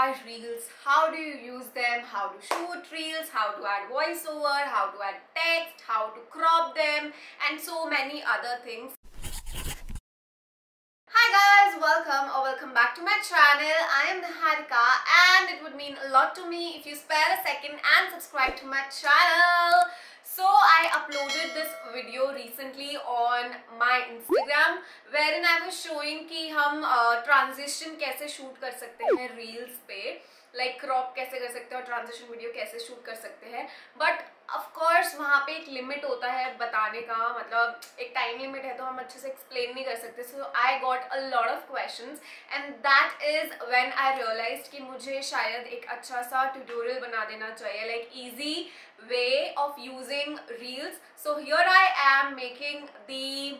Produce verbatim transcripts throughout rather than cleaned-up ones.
are reels, how do you use them, how to shoot reels, how to add voiceover, how to add text, how to crop them, and so many other things. Hi guys, welcome or welcome back to my channel. I am Niharika and it would mean a lot to me if you spare a second and subscribe to my channel. So I uploaded this video recently on my Instagram wherein I was showing कि हम transition uh, कैसे shoot कर सकते हैं reels पे, like crop कैसे कर सकते हैं और ट्रांजिशन वीडियो कैसे शूट कर सकते हैं. बट ऑफ कोर्स वहाँ पे एक लिमिट होता है बताने का, मतलब एक टाइम लिमिट है तो हम अच्छे से एक्सप्लेन नहीं कर सकते. So I got a lot of questions and that is when I realized कि मुझे शायद एक अच्छा सा ट्यूटोरियल बना देना चाहिए, like easy way of using reels. So here I am making the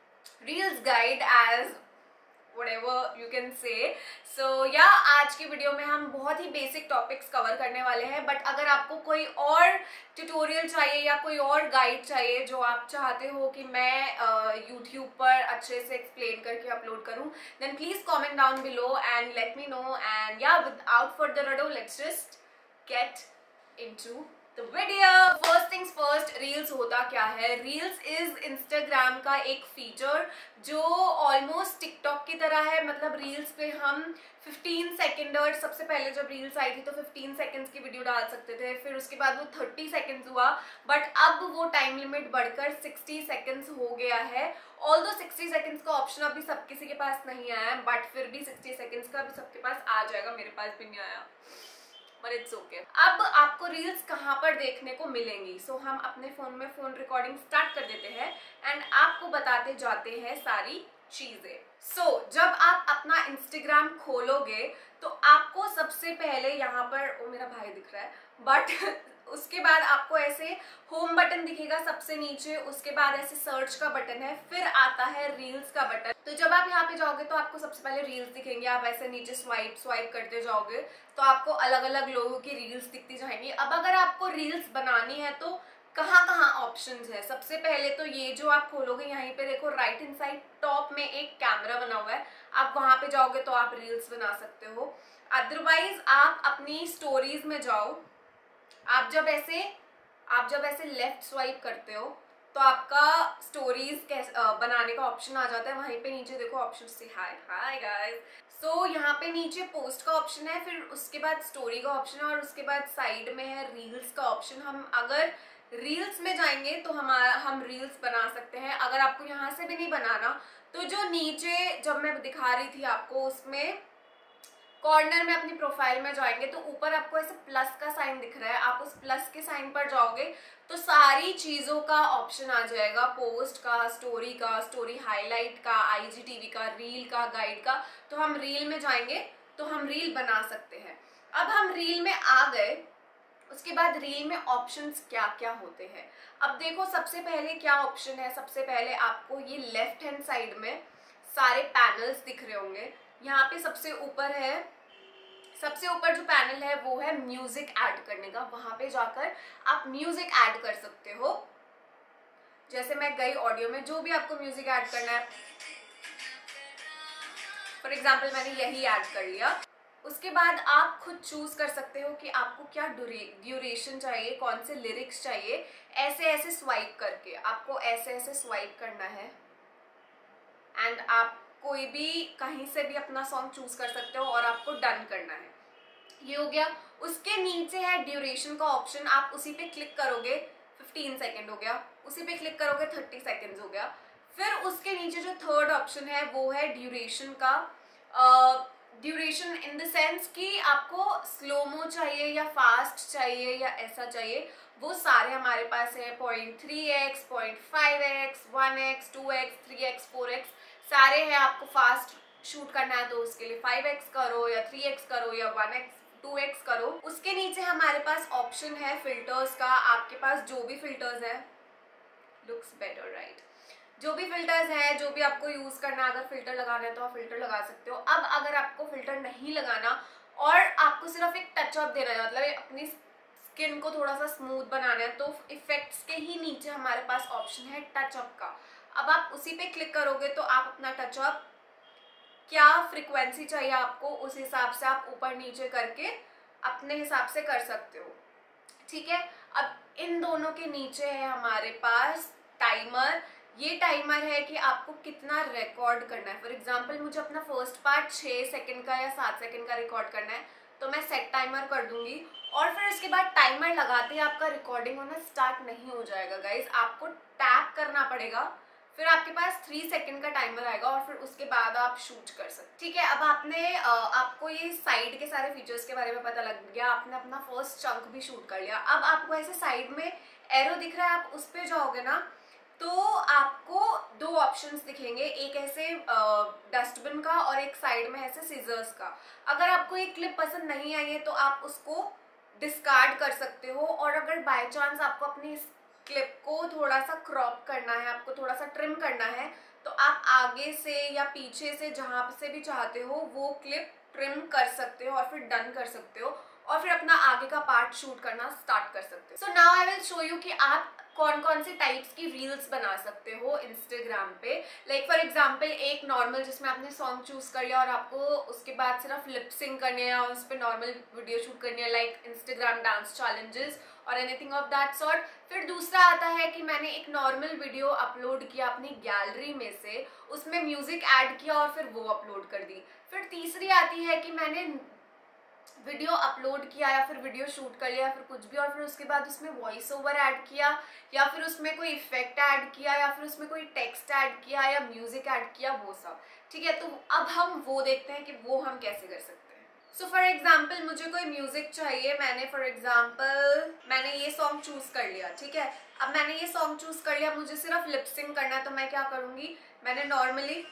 reels guide as whatever you can say. So yeah, आज की वीडियो में हम बहुत ही बेसिक टॉपिक्स कवर करने वाले हैं. बट अगर आपको कोई और ट्यूटोरियल चाहिए या कोई और गाइड चाहिए जो आप चाहते हो कि मैं यूट्यूब uh, पर अच्छे से एक्सप्लेन करके अपलोड करूं, then please comment down below and let me know. And yeah without further ado let's just get into The video. First things first, Reels होता क्या है? Reels is Instagram का एक फीचर जो ऑलमोस्ट टिकटॉक की तरह है. मतलब Reels पे हम फिफ्टीन सेकेंड, और सबसे पहले जब Reels आई थी तो फिफ्टीन सेकेंड्स की वीडियो डाल सकते थे, फिर उसके बाद वो थर्टी सेकेंड्स हुआ, बट अब वो टाइम लिमिट बढ़कर सिक्सटी सेकेंड्स हो गया है. ऑल्दो सिक्सटी सेकेंड्स का ऑप्शन अभी सब किसी के पास नहीं आया है, बट फिर भी सिक्सटी सेकेंड्स का अभी सबके पास आ जाएगा. मेरे पास भी नहीं आया, but it's okay. अब आपको रील्स कहाँ पर देखने को मिलेंगी? सो so, हम अपने फोन में फोन रिकॉर्डिंग स्टार्ट कर देते हैं एंड आपको बताते जाते हैं सारी चीजें. सो so, जब आप अपना इंस्टाग्राम खोलोगे तो आपको सबसे पहले यहाँ पर, ओ मेरा भाई दिख रहा है, बट उसके बाद आपको ऐसे होम बटन दिखेगा सबसे नीचे, उसके बाद ऐसे सर्च का बटन है, फिर आता है रील्स का बटन. तो जब आप यहाँ पे जाओगे तो आपको सबसे पहले रील्स दिखेंगे. आप ऐसे नीचे स्वाइप स्वाइप करते जाओगे तो आपको अलग अलग लोगों की रील्स दिखती जाएंगी. अब अगर आपको रील्स बनानी है तो कहाँ कहाँ ऑप्शंस है? सबसे पहले तो ये जो आप खोलोगे यहीं पे देखो राइट हैंड साइड टॉप में एक कैमरा बना हुआ है, आप वहां पे जाओगे तो आप रील्स बना सकते हो. अदरवाइज आप अपनी स्टोरीज में जाओ. आप जब ऐसे आप जब ऐसे लेफ्ट स्वाइप करते हो तो आपका स्टोरीज बनाने का ऑप्शन आ जाता है. वहीं पे नीचे देखो ऑप्शन से हाय हाय गाइस. सो यहाँ पे नीचे पोस्ट का ऑप्शन है, फिर उसके बाद स्टोरी का ऑप्शन है और उसके बाद साइड में है रील्स का ऑप्शन. हम अगर रील्स में जाएंगे तो हमारा हम रील्स बना सकते हैं. अगर आपको यहाँ से भी नहीं बनाना तो जो नीचे जब मैं दिखा रही थी आपको उसमें कॉर्नर में अपनी प्रोफाइल में जाएंगे तो ऊपर आपको ऐसे प्लस का साइन दिख रहा है, आप उस प्लस के साइन पर जाओगे तो सारी चीजों का ऑप्शन आ जाएगा. पोस्ट का, स्टोरी का, स्टोरी हाईलाइट का, आईजीटीवी का, रील का, गाइड का. तो हम रील में जाएंगे तो हम रील बना सकते हैं. अब हम रील में आ गए, उसके बाद रील में ऑप्शंस क्या क्या होते हैं. अब देखो सबसे पहले क्या ऑप्शन है. सबसे पहले आपको ये लेफ्ट हैंड साइड में सारे पैनल्स दिख रहे होंगे. यहाँ पे सबसे ऊपर है, सबसे ऊपर जो पैनल है वो है म्यूजिक ऐड करने का. वहां पे जाकर आप म्यूजिक ऐड कर सकते हो. जैसे मैं गई ऑडियो में, जो भी आपको म्यूजिक ऐड करना है, फॉर एग्जाम्पल मैंने यही ऐड कर लिया. उसके बाद आप खुद चूज कर सकते हो कि आपको क्या ड्यूरेशन चाहिए, कौन से लिरिक्स चाहिए. ऐसे ऐसे स्वाइप करके आपको ऐसे ऐसे स्वाइप करना है एंड आप कोई भी कहीं से भी अपना सॉन्ग चूज कर सकते हो और आपको डन करना है. ये हो गया. उसके नीचे है ड्यूरेशन का ऑप्शन, आप उसी पे क्लिक करोगे, फिफ्टीन सेकेंड हो गया. उसी पे क्लिक करोगे थर्टी सेकेंड्स हो गया. फिर उसके नीचे जो थर्ड ऑप्शन है वो है ड्यूरेशन का. ड्यूरेशन इन द सेंस कि आपको स्लोमो चाहिए या फास्ट चाहिए या ऐसा चाहिए, वो सारे हमारे पास है. Point three x, point five x, one x, two x, three x, four x सारे हैं. आपको फास्ट शूट करना है तो उसके लिए फाइव एक्स करो या थ्री एक्स करो या वन एक्स, टू एक्स करो. उसके नीचे हमारे पास ऑप्शन है फिल्टर्स का. आपके पास जो भी फिल्टर्स है, लुक्स बेटर राइट, जो भी फिल्टर्स हैं, जो भी आपको यूज करना है, अगर फिल्टर लगाना है तो आप फिल्टर लगा सकते हो. अब अगर आपको फिल्टर नहीं लगाना और आपको सिर्फ एक टचअप देना है, मतलब अपनी स्किन को थोड़ा सा स्मूथ बनाना है, तो इफेक्ट्स के ही नीचे हमारे पास ऑप्शन है टचअप का. अब आप उसी पे क्लिक करोगे तो आप अपना टचअप क्या फ्रीक्वेंसी चाहिए आपको, उस हिसाब से आप ऊपर नीचे करके अपने हिसाब से कर सकते हो, ठीक है। अब इन दोनों के नीचे है हमारे पास टाइमर। ये टाइमर है कि आपको कितना रिकॉर्ड करना है। फॉर एग्जांपल मुझे अपना फर्स्ट पार्ट छः सेकंड का या सात सेकंड का रिकॉर्ड करना है, तो मैं सेट टाइमर कर दूंगी और फिर उसके बाद टाइमर लगाते ही आपका रिकॉर्डिंग होना स्टार्ट नहीं हो जाएगा गाइज। आपको टैप करना पड़ेगा, फिर आपके पास थ्री सेकंड का टाइमर आएगा और फिर उसके बाद आप शूट कर सकते, ठीक है। अब आपने आपको ये साइड के सारे फीचर्स के बारे में पता लग गया, आपने अपना फर्स्ट चंक भी शूट कर लिया। अब आपको ऐसे साइड में एरो दिख रहा है, आप उस पर जाओगे ना तो आपको दो ऑप्शंस दिखेंगे, एक ऐसे डस्टबिन का और एक साइड में ऐसे सीजर्स का। अगर आपको ये क्लिप पसंद नहीं आई है तो आप उसको डिस्कार्ड कर सकते हो, और अगर बाय चांस आपको अपनी क्लिप को थोड़ा सा क्रॉप करना है, आपको थोड़ा सा ट्रिम करना है, तो आप आगे से या पीछे से जहाँ से भी चाहते हो वो क्लिप ट्रिम कर सकते हो और फिर डन कर सकते हो और फिर अपना आगे का पार्ट शूट करना स्टार्ट कर सकते हो। So now I will show you कि आप कौन कौन से टाइप्स की रील्स बना सकते हो इंस्टाग्राम पे। लाइक फॉर एग्जांपल एक नॉर्मल जिसमें आपने सॉन्ग चूज कर लिया और आपको उसके बाद सिर्फ लिप सिंक करने है और उस पर नॉर्मल वीडियो शूट करनी है, लाइक इंस्टाग्राम डांस चैलेंजेस और एनीथिंग ऑफ दैट सॉर्ट। फिर दूसरा आता है कि मैंने एक नॉर्मल वीडियो अपलोड किया अपनी गैलरी में से, उसमें म्यूजिक ऐड किया और फिर वो अपलोड कर दी। फिर तीसरी आती है कि मैंने वीडियो अपलोड किया या फिर वीडियो शूट कर लिया फिर कुछ भी, और फिर उसके बाद उसमें वॉइस ओवर ऐड किया या फिर उसमें कोई इफेक्ट ऐड किया या फिर उसमें कोई टेक्स्ट ऐड किया या म्यूजिक ऐड किया, वो सब, ठीक है। तो अब हम वो देखते हैं कि वो हम कैसे कर सकते हैं। सो फॉर एग्जाम्पल मुझे कोई म्यूजिक चाहिए, मैंने फॉर एग्जाम्पल मैंने ये सॉन्ग चूज कर लिया, ठीक है। अब मैंने ये सॉन्ग चूज कर लिया, मुझे सिर्फ लिप सिंक करना है, तो मैं क्या करूंगी, मैंने नॉर्मली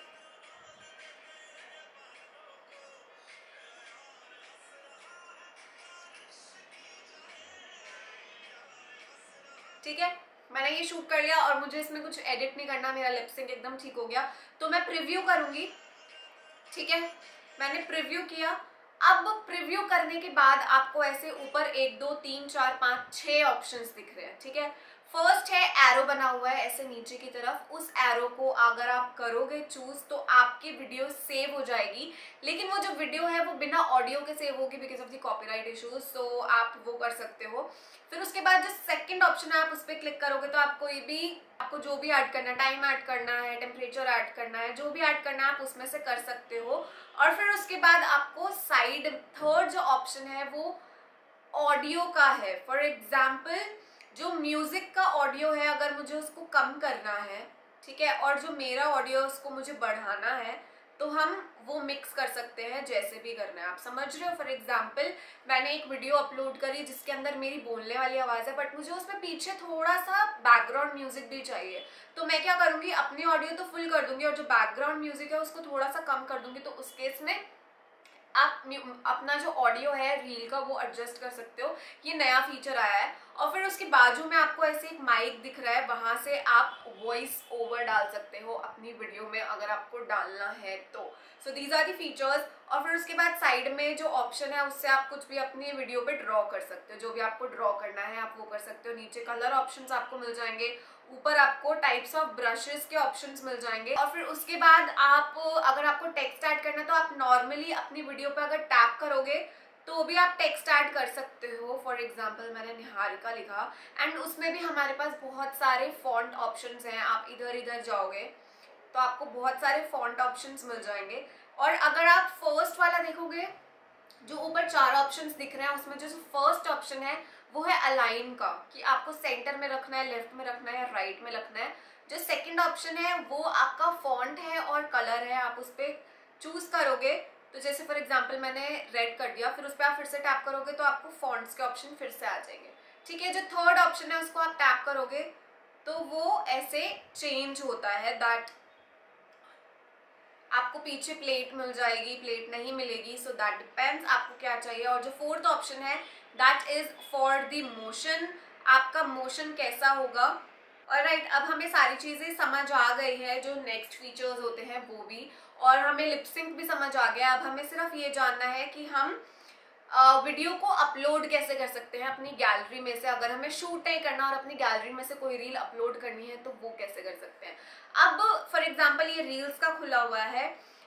ठीक है, मैंने ये शूट कर लिया और मुझे इसमें कुछ एडिट नहीं करना, मेरा लिप सिंक एकदम ठीक हो गया। तो मैं प्रीव्यू करूंगी, ठीक है, मैंने प्रीव्यू किया। अब प्रीव्यू करने के बाद आपको ऐसे ऊपर एक दो तीन चार पाँच छः ऑप्शंस दिख रहे हैं, ठीक है। फर्स्ट है एरो बना हुआ है ऐसे नीचे की तरफ, उस एरो को अगर आप करोगे चूज तो आपकी वीडियो सेव हो जाएगी, लेकिन वो जो वीडियो है वो बिना ऑडियो के सेव होगी because of the copyright issues, तो आप वो कर सकते हो। फिर उसके बाद जो सेकंड ऑप्शन है आप उस पर क्लिक करोगे तो आपको ये भी आपको जो भी ऐड करना है, टाइम ऐड करना है, टेम्परेचर ऐड करना है, जो भी ऐड करना है आप उसमें से कर सकते हो। और फिर उसके बाद आपको साइड थर्ड जो ऑप्शन है वो ऑडियो का है। फॉर एग्जाम्पल जो म्यूजिक का ऑडियो है अगर मुझे उसको कम करना है, ठीक है, और जो मेरा ऑडियो है उसको मुझे बढ़ाना है, तो हम वो मिक्स कर सकते हैं जैसे भी करना है, आप समझ रहे हो। फॉर एग्जाम्पल मैंने एक वीडियो अपलोड करी जिसके अंदर मेरी बोलने वाली आवाज़ है बट मुझे उसमें पीछे थोड़ा सा बैकग्राउंड म्यूजिक भी चाहिए, तो मैं क्या करूँगी, अपनी ऑडियो तो फुल कर दूंगी और जो बैकग्राउंड म्यूजिक है उसको थोड़ा सा कम कर दूंगी। तो उस केस में आप अपना जो ऑडियो है रील का वो एडजस्ट कर सकते हो, ये नया फीचर आया है। और फिर उसके बाजू में आपको ऐसे एक माइक दिख रहा है, वहां से आप वॉइस ओवर डाल सकते हो अपनी वीडियो में अगर आपको डालना है तो। So these are the features. और फिर उसके बाद साइड में जो ऑप्शन है उससे आप कुछ भी अपनी वीडियो पे ड्रॉ कर सकते हो, जो भी आपको ड्रॉ करना है आप वो कर सकते हो। नीचे कलर ऑप्शंस आपको मिल जाएंगे, ऊपर आपको टाइप्स ऑफ ब्रशेस के ऑप्शंस मिल जाएंगे। और फिर उसके बाद आप अगर आपको टेक्स्ट ऐड करना है तो आप नॉर्मली अपनी वीडियो पे अगर टैप करोगे तो भी आप टेक्स्ट ऐड कर सकते हो। फॉर एग्जांपल मैंने निहारिका लिखा एंड उसमें भी हमारे पास बहुत सारे फॉन्ट ऑप्शंस हैं, आप इधर इधर जाओगे तो आपको बहुत सारे फॉन्ट ऑप्शंस मिल जाएंगे। और अगर आप फर्स्ट वाला देखोगे जो ऊपर चार ऑप्शंस दिख रहे हैं उसमें जो फर्स्ट ऑप्शन है वो है अलाइन का, कि आपको सेंटर में रखना है, लेफ्ट में रखना है या राइट में रखना है। जो सेकंड ऑप्शन है वो आपका फॉन्ट है और कलर है, आप उस पर चूज करोगे। तो जैसे फॉर एग्जांपल मैंने रेड कर दिया, फिर उस पर आप फिर से टैप करोगे तो आपको फॉन्ट्स के ऑप्शन फिर से आ जाएंगे, ठीक है। जो थर्ड ऑप्शन है उसको आप टैप करोगे तो वो ऐसे चेंज होता है, दैट आपको पीछे प्लेट मिल जाएगी, प्लेट नहीं मिलेगी, सो दैट डिपेंड्स आपको क्या चाहिए। और जो फोर्थ ऑप्शन है that is for the motion, आपका मोशन कैसा होगा। और राइट, अब हमें सारी चीजें समझ आ गई है, जो नेक्स्ट फीचर्स होते हैं वो भी, और हमें लिपसिंक भी समझ आ गया। अब हमें सिर्फ ये जानना है कि हम वीडियो को अपलोड कैसे कर सकते हैं अपनी गैलरी में से। अगर हमें शूट नहीं करना और अपनी गैलरी में से कोई रील अपलोड करनी है तो वो कैसे कर सकते हैं। अब फॉर एग्जांपल ये रील्स का खुला हुआ है,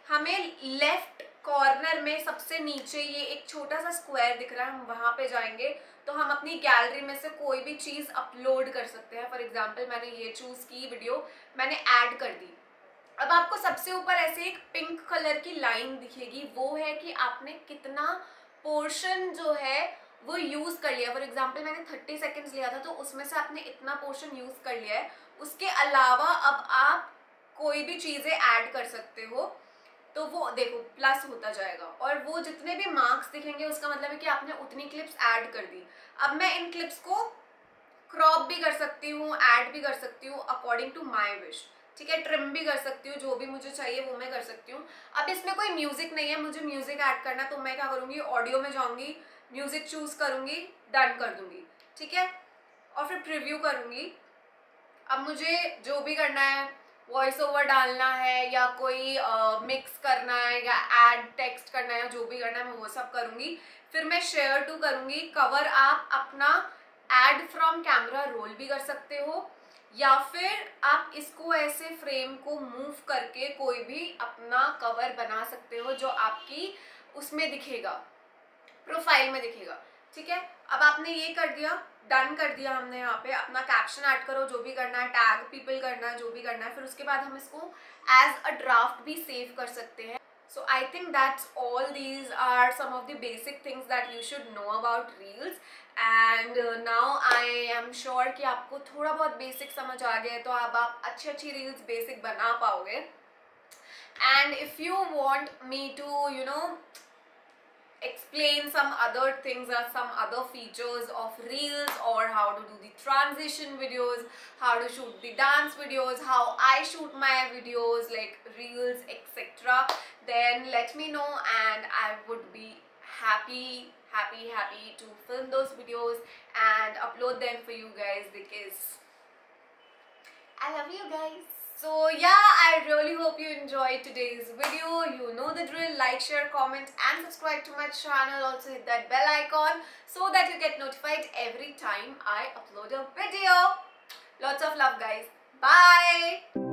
हमें लेफ्ट कॉर्नर में सबसे नीचे ये एक छोटा सा स्क्वायर दिख रहा है, हम वहां पे जाएंगे तो हम अपनी गैलरी में से कोई भी चीज अपलोड कर सकते हैं। फॉर एग्जाम्पल मैंने ये चूज की वीडियो, मैंने ऐड कर दी। अब आपको सबसे ऊपर ऐसे एक पिंक कलर की लाइन दिखेगी, वो है कि आपने कितना पोर्शन जो है वो यूज कर लिया। फॉर एग्जाम्पल मैंने थर्टी सेकेंड्स लिया था तो उसमें से आपने इतना पोर्शन यूज कर लिया है। उसके अलावा अब आप कोई भी चीजें ऐड कर सकते हो, तो वो देखो प्लस होता जाएगा और वो जितने भी मार्क्स दिखेंगे उसका मतलब है कि आपने उतनी क्लिप्स ऐड कर दी। अब मैं इन क्लिप्स को क्रॉप भी कर सकती हूँ, ऐड भी कर सकती हूँ अकॉर्डिंग टू माई विश, ठीक है। ट्रिम भी कर सकती हूँ, जो भी मुझे चाहिए वो मैं कर सकती हूँ। अब इसमें कोई म्यूजिक नहीं है, मुझे म्यूजिक ऐड करना, तो मैं क्या करूँगी, ऑडियो में जाऊँगी, म्यूजिक चूज करूँगी, डन कर दूंगी, ठीक है, और फिर प्रीव्यू करूँगी। अब मुझे जो भी करना है, वॉइस ओवर डालना है या कोई मिक्स uh, करना है या ऐड टेक्स्ट करना है, जो भी करना है मैं वो सब करूँगी। फिर मैं शेयर टू करूँगी। कवर आप अपना ऐड फ्रॉम कैमरा रोल भी कर सकते हो या फिर आप इसको ऐसे फ्रेम को मूव करके कोई भी अपना कवर बना सकते हो जो आपकी उसमें दिखेगा, प्रोफाइल में दिखेगा, ठीक है। अब आपने ये कर दिया, डन कर दिया हमने। यहाँ पे अपना कैप्शन ऐड करो, जो भी करना है, टैग पीपल करना है, जो भी करना है। फिर उसके बाद हम इसको एज अ ड्राफ्ट भी सेव कर सकते हैं। So I think that's all, these are some of the basic things that you should know about reels. And now I am sure कि आपको थोड़ा बहुत बेसिक समझ आ गया है, तो अब आप अच्छी अच्छी रील्स बेसिक बना पाओगे। And if you want me to you know explain some other things or some other features of reels, or how to do the transition videos, how to shoot the dance videos, how I shoot my videos like reels, etc., then let me know and I would be happy happy happy to film those videos and upload them for you guys, because I love you guys. So yeah, I really hope you enjoyed today's video. You know the drill. Like, share, comment and subscribe to my channel. Also hit that bell icon so that you get notified every time I upload a video. Lots of love guys. Bye.